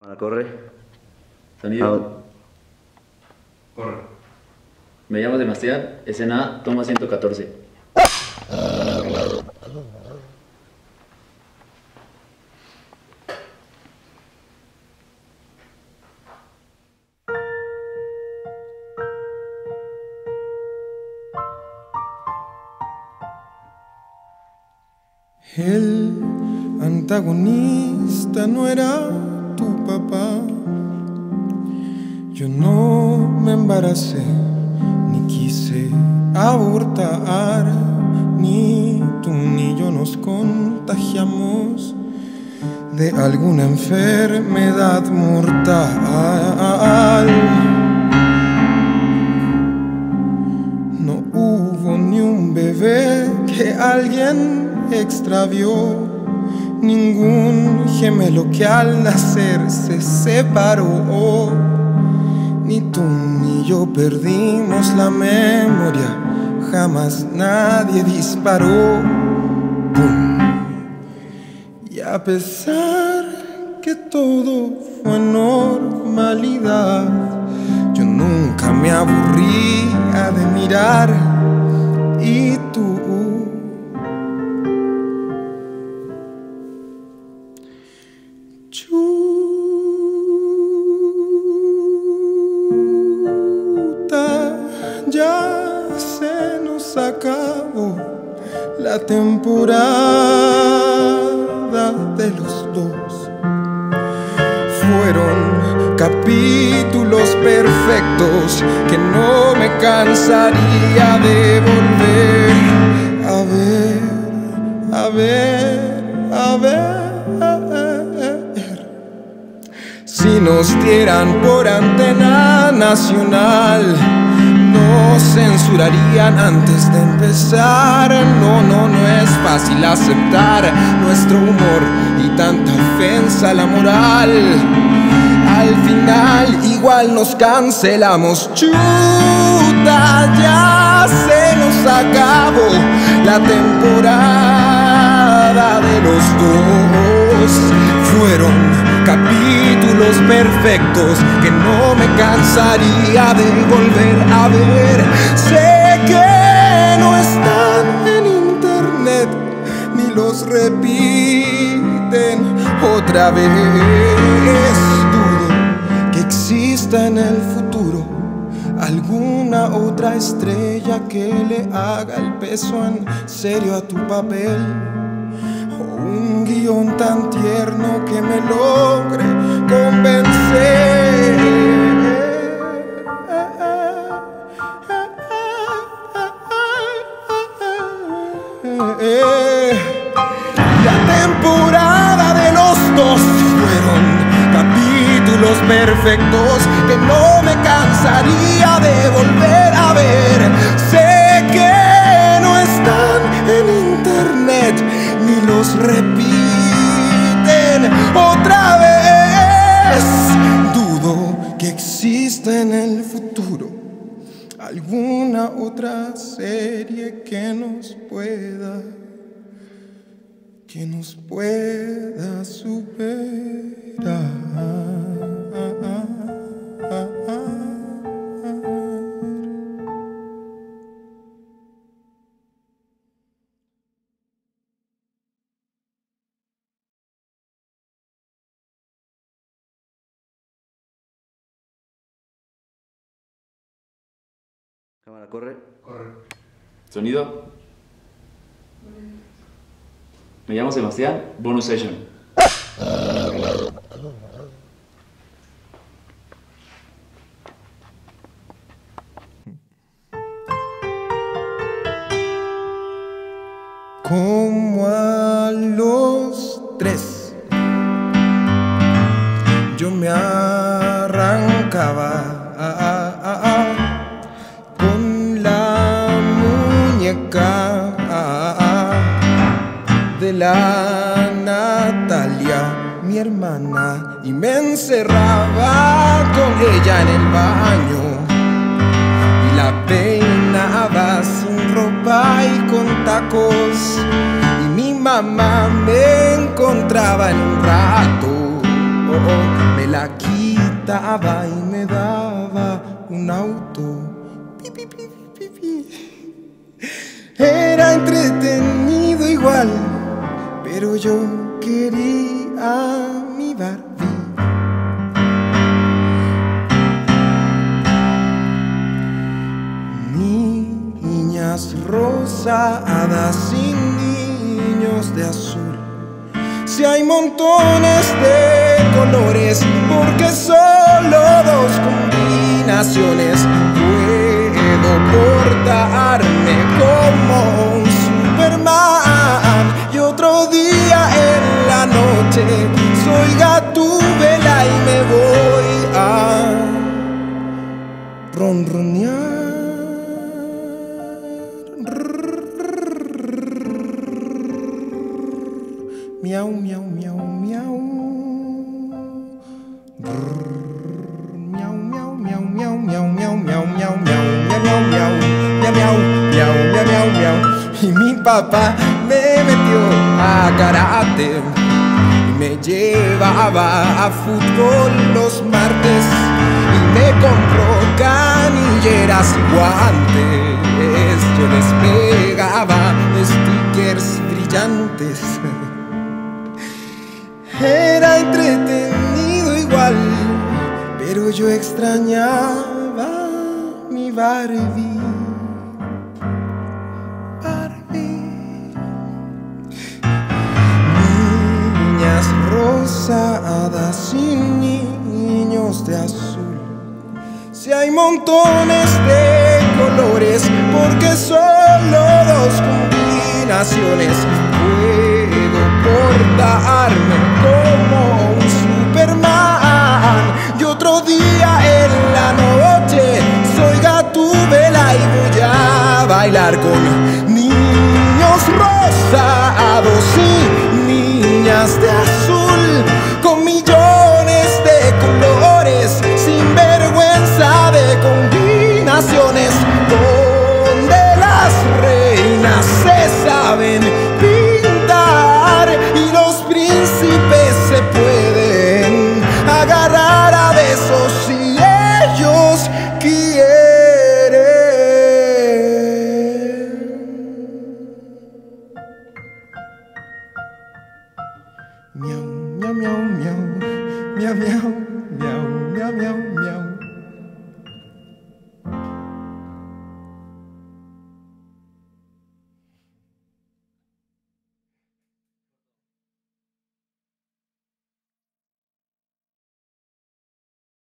Corre. Sonido. Corre. Me llamo Sebastián, escena A, toma 114. El antagonista no era tu papá. Yo no me embaracé, ni quise abortar, ni tú ni yo nos contagiamos de alguna enfermedad mortal. No hubo ni un bebé que alguien extravió, ningún gemelo que al nacer se separó. Ni tú ni yo perdimos la memoria, jamás nadie disparó. ¡Pum! Y a pesar que todo fue normalidad, yo nunca me aburría de mirar. Y tú, ya se nos acabó la temporada de los dos. Fueron capítulos perfectos que no me cansaría de volver a ver. Si nos dieran por antena nacional, nos censurarían antes de empezar. No es fácil aceptar nuestro humor y tanta ofensa a la moral. Al final igual nos cancelamos. Chuta, ya se nos acabó la temporada de los dos. Fueron capítulos perfectos que no me cansaría de volver a ver. Sé que no están en internet ni los repiten otra vez. Dudo que exista en el futuro alguna otra estrella que le haga el peso en serio a tu papel. Un guión tan tierno que me logre convencer. La temporada de los dos fueron capítulos perfectos que no me cansaría de volver a ver. Sé que no están en internet ni los repiten otra vez. Dudo que exista en el futuro alguna otra serie que nos pueda superar. Cámara, corre. Corre. Sonido. Me llamo Sebastián, bonus session. Como a los 3 yo me arrancaba con la muñeca de la Natalia, mi hermana, y me encerraba con ella en el baño y la peinaba sin ropa y con tacos, y mi mamá me encontraba en un rato, me la quitaba y me daba un auto. Pi, pi, pi, pi, pi. Era entretenido igual, pero yo quería mi Barbie. Niñas rosadas y niños de azul. Si hay montones de colores, porque solo dos combinaciones puedo portarme como un Superman. Y otro día en la noche soy Gatúbela y me voy a ronronear. Miau, miau, miau, miau. Miau, miau, miau, miau, miau, miau, miau, miau, miau, miau, miau, miau, miau, miau, miau, miau. Y mi papá me metió a karate y me llevaba a fútbol los martes y me compró canilleras y guantes. Yo les pegaba stickers brillantes. Era entretenido igual, pero yo extrañaba mi Barbie. Barbie. Niñas rosadas y niños de azul. Si hay montones de colores, porque solo dos combinaciones puedo portarme como un Superman. Y otro día en la noche soy Gatúbela y voy a bailar con niños rosados y niñas de azul, con millones de colores, sin vergüenza de combinaciones, donde las reinas se saben pintar y los príncipes se pueden agarrar a besos si ellos quieren. Miau, miau, miau, miau, miau, miau, miau, miau, miau, miau.